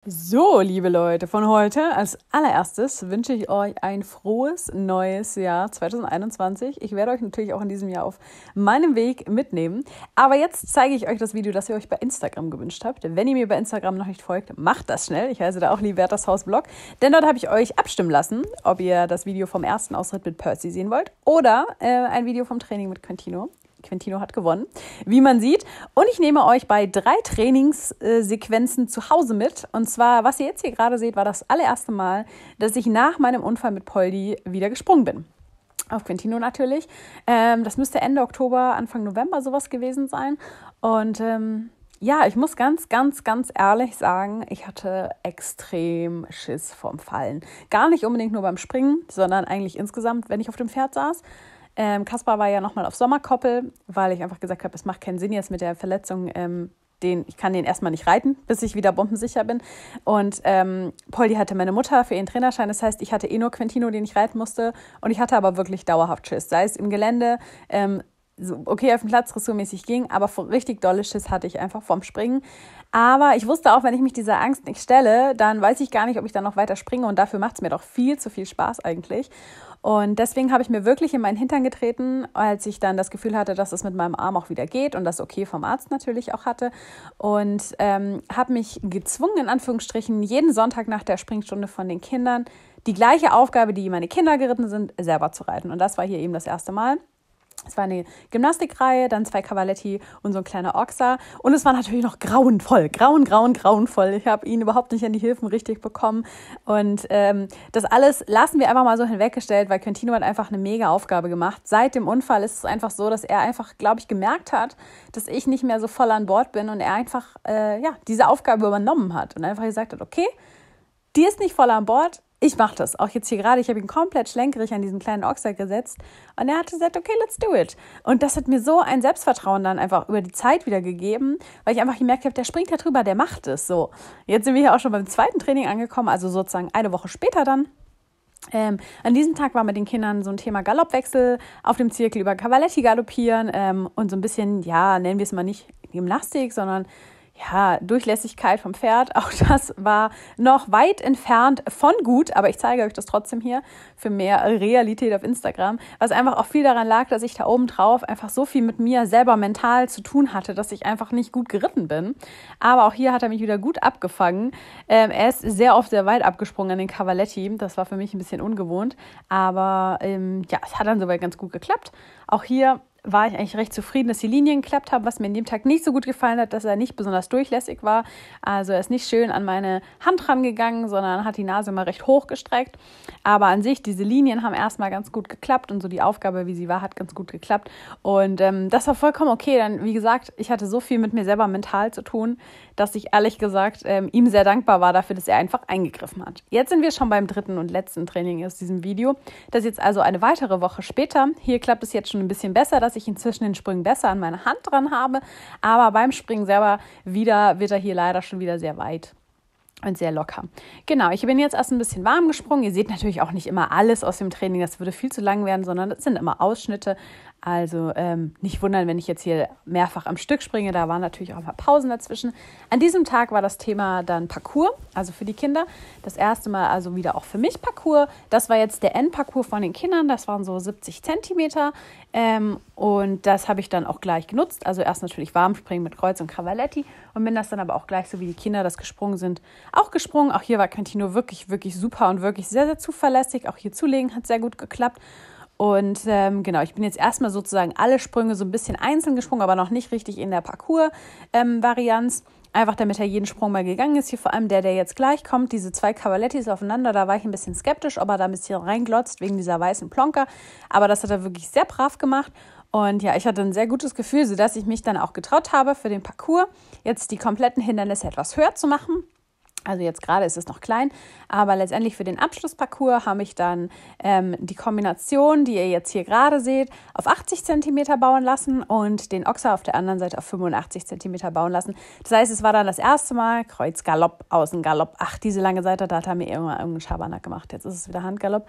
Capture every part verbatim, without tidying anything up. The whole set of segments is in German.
So, liebe Leute, von heute als allererstes wünsche ich euch ein frohes neues Jahr zwanzig einundzwanzig. Ich werde euch natürlich auch in diesem Jahr auf meinem Weg mitnehmen. Aber jetzt zeige ich euch das Video, das ihr euch bei Instagram gewünscht habt. Wenn ihr mir bei Instagram noch nicht folgt, macht das schnell. Ich heiße da auch Libertas Hausblog. Denn dort habe ich euch abstimmen lassen, ob ihr das Video vom ersten Ausritt mit Percy sehen wollt oder äh, ein Video vom Training mit Quintino. Quintino hat gewonnen, wie man sieht. Und ich nehme euch bei drei Trainingssequenzen zu Hause mit. Und zwar, was ihr jetzt hier gerade seht, war das allererste Mal, dass ich nach meinem Unfall mit Poldi wieder gesprungen bin. Auf Quintino natürlich. Ähm, das müsste Ende Oktober, Anfang November sowas gewesen sein. Und ähm, ja, ich muss ganz, ganz, ganz ehrlich sagen, ich hatte extrem Schiss vorm Fallen. Gar nicht unbedingt nur beim Springen, sondern eigentlich insgesamt, wenn ich auf dem Pferd saß. Ähm, Kaspar war ja nochmal auf Sommerkoppel, weil ich einfach gesagt habe, es macht keinen Sinn jetzt mit der Verletzung, ähm, den, ich kann den erstmal nicht reiten, bis ich wieder bombensicher bin. Und ähm, Poldi hatte meine Mutter für ihren Trainerschein, das heißt, ich hatte eh nur Quintino, den ich reiten musste. Und ich hatte aber wirklich dauerhaft Schiss, sei es im Gelände, ähm, so okay auf dem Platz ressourmäßig ging, aber richtig dolle Schiss hatte ich einfach vorm Springen. Aber ich wusste auch, wenn ich mich dieser Angst nicht stelle, dann weiß ich gar nicht, ob ich dann noch weiter springe und dafür macht es mir doch viel zu viel Spaß eigentlich. Und deswegen habe ich mir wirklich in meinen Hintern getreten, als ich dann das Gefühl hatte, dass es mit meinem Arm auch wieder geht und das okay vom Arzt natürlich auch hatte. Und ähm, habe mich gezwungen, in Anführungsstrichen, jeden Sonntag nach der Springstunde von den Kindern die gleiche Aufgabe, die meine Kinder geritten sind, selber zu reiten. Und das war hier eben das erste Mal. Es war eine Gymnastikreihe, dann zwei Cavaletti und so ein kleiner Ochser. Und es war natürlich noch grauenvoll, grauen, grauen, grauenvoll. Ich habe ihn überhaupt nicht an die Hilfen richtig bekommen. Und ähm, das alles lassen wir einfach mal so hinweggestellt, weil Quintino hat einfach eine mega Aufgabe gemacht. Seit dem Unfall ist es einfach so, dass er einfach, glaube ich, gemerkt hat, dass ich nicht mehr so voll an Bord bin und er einfach äh, ja, diese Aufgabe übernommen hat und einfach gesagt hat, okay, die ist nicht voll an Bord, ich mache das. Auch jetzt hier gerade, ich habe ihn komplett schlenkerig an diesen kleinen Ochser gesetzt und er hat gesagt, okay, let's do it. Und das hat mir so ein Selbstvertrauen dann einfach über die Zeit wieder gegeben, weil ich einfach gemerkt habe, der springt da drüber, der macht es so. Jetzt sind wir hier auch schon beim zweiten Training angekommen, also sozusagen eine Woche später dann. Ähm, an diesem Tag war mit den Kindern so ein Thema Galoppwechsel auf dem Zirkel über Cavaletti galoppieren ähm, und so ein bisschen, ja, nennen wir es mal nicht Gymnastik, sondern ja, Durchlässigkeit vom Pferd, auch das war noch weit entfernt von gut, aber ich zeige euch das trotzdem hier für mehr Realität auf Instagram, was einfach auch viel daran lag, dass ich da oben drauf einfach so viel mit mir selber mental zu tun hatte, dass ich einfach nicht gut geritten bin. Aber auch hier hat er mich wieder gut abgefangen. Ähm, er ist sehr oft sehr weit abgesprungen an den Cavaletti, das war für mich ein bisschen ungewohnt, aber ähm, ja, es hat dann soweit ganz gut geklappt. Auch hier war ich eigentlich recht zufrieden, dass die Linien geklappt haben. Was mir an dem Tag nicht so gut gefallen hat, dass er nicht besonders durchlässig war. Also er ist nicht schön an meine Hand rangegangen, sondern hat die Nase mal recht hoch gestreckt. Aber an sich, diese Linien haben erstmal ganz gut geklappt und so die Aufgabe, wie sie war, hat ganz gut geklappt. Und ähm, das war vollkommen okay. Dann, wie gesagt, ich hatte so viel mit mir selber mental zu tun, dass ich ehrlich gesagt ähm, ihm sehr dankbar war dafür, dass er einfach eingegriffen hat. Jetzt sind wir schon beim dritten und letzten Training aus diesem Video. Das ist jetzt also eine weitere Woche später. Hier klappt es jetzt schon ein bisschen besser, dass ich inzwischen den Sprung besser an meine Hand dran habe. Aber beim Springen selber wieder wird er hier leider schon wieder sehr weit und sehr locker. Genau, ich bin jetzt erst ein bisschen warm gesprungen. Ihr seht natürlich auch nicht immer alles aus dem Training, das würde viel zu lang werden, sondern das sind immer Ausschnitte. Also ähm, nicht wundern, wenn ich jetzt hier mehrfach am Stück springe, da waren natürlich auch mal Pausen dazwischen. An diesem Tag war das Thema dann Parcours, also für die Kinder. Das erste Mal also wieder auch für mich Parcours. Das war jetzt der Endparcours von den Kindern, das waren so siebzig Zentimeter ähm, und das habe ich dann auch gleich genutzt. Also erst natürlich Warmspringen mit Kreuz und Cavaletti und bin das dann aber auch gleich, so wie die Kinder das gesprungen sind, auch gesprungen. Auch hier war Quintino wirklich, wirklich super und wirklich sehr, sehr zuverlässig. Auch hier zulegen hat sehr gut geklappt. Und ähm, genau, ich bin jetzt erstmal sozusagen alle Sprünge so ein bisschen einzeln gesprungen, aber noch nicht richtig in der Parcours-Varianz. Ähm, Einfach damit er jeden Sprung mal gegangen ist. Hier vor allem der, der jetzt gleich kommt, diese zwei Cavalettis aufeinander, da war ich ein bisschen skeptisch, ob er da ein bisschen reinglotzt wegen dieser weißen Plonker. Aber das hat er wirklich sehr brav gemacht. Und ja, ich hatte ein sehr gutes Gefühl, sodass ich mich dann auch getraut habe, für den Parcours jetzt die kompletten Hindernisse etwas höher zu machen. Also jetzt gerade ist es noch klein, aber letztendlich für den Abschlussparcours habe ich dann ähm, die Kombination, die ihr jetzt hier gerade seht, auf achtzig Zentimeter bauen lassen und den Ochser auf der anderen Seite auf fünfundachtzig Zentimeter bauen lassen. Das heißt, es war dann das erste Mal Kreuz, Galopp, Außen, Galopp. Ach, diese lange Seite, da hat er mir irgendwann irgendeinen Schabernack gemacht. Jetzt ist es wieder Handgalopp.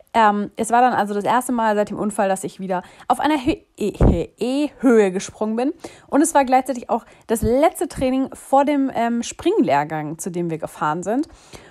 Ähm, es war dann also das erste Mal seit dem Unfall, dass ich wieder auf einer E-Höhe gesprungen bin. Und es war gleichzeitig auch das letzte Training vor dem ähm, Springlehrgang, zu dem wir gefahren sind.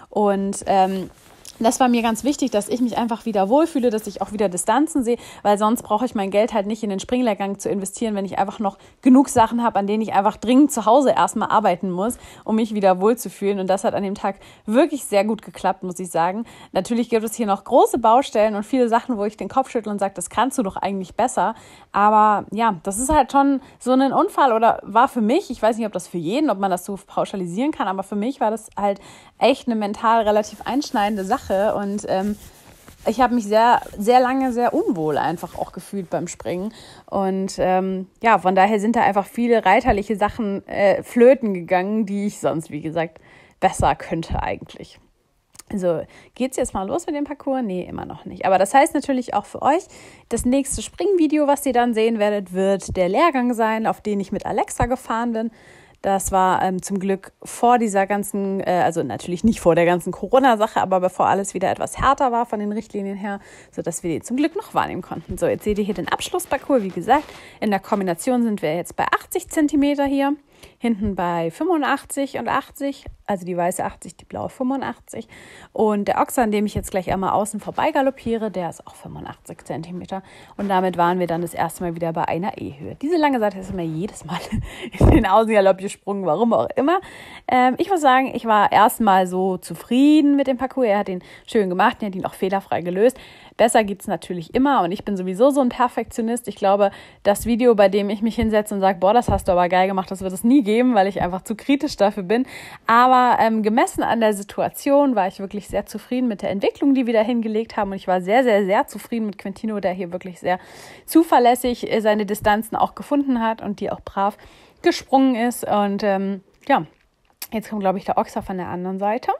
Und ähm, das war mir ganz wichtig, dass ich mich einfach wieder wohlfühle, dass ich auch wieder Distanzen sehe, weil sonst brauche ich mein Geld halt nicht in den Springlehrgang zu investieren, wenn ich einfach noch genug Sachen habe, an denen ich einfach dringend zu Hause erstmal arbeiten muss, um mich wieder wohlzufühlen. Und das hat an dem Tag wirklich sehr gut geklappt, muss ich sagen. Natürlich gibt es hier noch große Baustellen und viele Sachen, wo ich den Kopf schüttle und sage, das kannst du doch eigentlich besser. Aber ja, das ist halt schon so ein Unfall oder war für mich, ich weiß nicht, ob das für jeden, ob man das so pauschalisieren kann, aber für mich war das halt echt eine mental relativ einschneidende Sache. Und ähm, ich habe mich sehr, sehr lange sehr unwohl einfach auch gefühlt beim Springen. Und ähm, ja, von daher sind da einfach viele reiterliche Sachen äh, flöten gegangen, die ich sonst, wie gesagt, besser könnte eigentlich. Also geht's jetzt mal los mit dem Parcours? Nee, immer noch nicht. Aber das heißt natürlich auch für euch, das nächste Springvideo, was ihr dann sehen werdet, wird der Lehrgang sein, auf den ich mit Alexa gefahren bin. Das war ähm, zum Glück vor dieser ganzen, äh, also natürlich nicht vor der ganzen Corona-Sache, aber bevor alles wieder etwas härter war von den Richtlinien her, sodass wir die zum Glück noch wahrnehmen konnten. So, jetzt seht ihr hier den Abschlussparcours. Wie gesagt, in der Kombination sind wir jetzt bei achtzig Zentimeter hier, hinten bei fünfundachtzig und achtzig, also die weiße achtzig, die blaue fünfundachtzig. Und der Ochser, an dem ich jetzt gleich einmal außen vorbei galoppiere, der ist auch fünfundachtzig Zentimeter. Und damit waren wir dann das erste Mal wieder bei einer E-Höhe. Diese lange Seite ist immer jedes Mal in den Außengalopp gesprungen, warum auch immer. Ähm, ich muss sagen, ich war erstmal so zufrieden mit dem Parcours. Er hat ihn schön gemacht, er hat ihn auch fehlerfrei gelöst. Besser geht's natürlich immer und ich bin sowieso so ein Perfektionist. Ich glaube, das Video, bei dem ich mich hinsetze und sage, boah, das hast du aber geil gemacht, das wird es nie geben, weil ich einfach zu kritisch dafür bin. Aber ähm, gemessen an der Situation war ich wirklich sehr zufrieden mit der Entwicklung, die wir da hingelegt haben. Und ich war sehr, sehr, sehr zufrieden mit Quintino, der hier wirklich sehr zuverlässig seine Distanzen auch gefunden hat und die auch brav gesprungen ist. Und ähm, ja, jetzt kommt, glaube ich, der Ochser von der anderen Seite.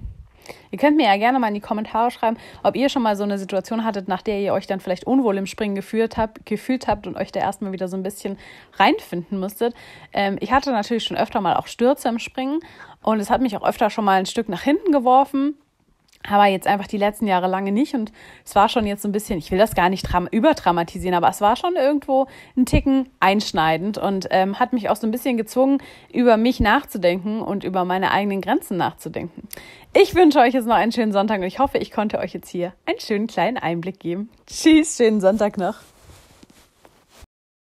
Ihr könnt mir ja gerne mal in die Kommentare schreiben, ob ihr schon mal so eine Situation hattet, nach der ihr euch dann vielleicht unwohl im Springen gefühlt habt, gefühlt habt und euch da erstmal wieder so ein bisschen reinfinden musstet. Ähm, ich hatte natürlich schon öfter mal auch Stürze im Springen und es hat mich auch öfter schon mal ein Stück nach hinten geworfen. Aber jetzt einfach die letzten Jahre lange nicht und es war schon jetzt so ein bisschen, ich will das gar nicht dram- überdramatisieren, aber es war schon irgendwo ein Ticken einschneidend und ähm, hat mich auch so ein bisschen gezwungen, über mich nachzudenken und über meine eigenen Grenzen nachzudenken. Ich wünsche euch jetzt noch einen schönen Sonntag und ich hoffe, ich konnte euch jetzt hier einen schönen kleinen Einblick geben. Tschüss, schönen Sonntag noch.